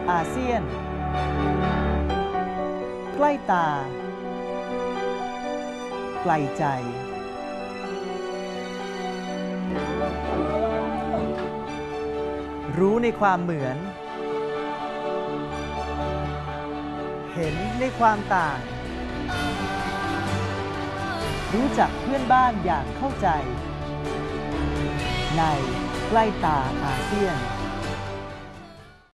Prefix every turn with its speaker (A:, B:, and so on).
A: อาเซียนใกล้ตาไกลใจรู้ในความเหมือนเห็นในความต่างรู้จักเพื่อนบ้านอย่างเข้าใจในใกล้ตาอาเซียน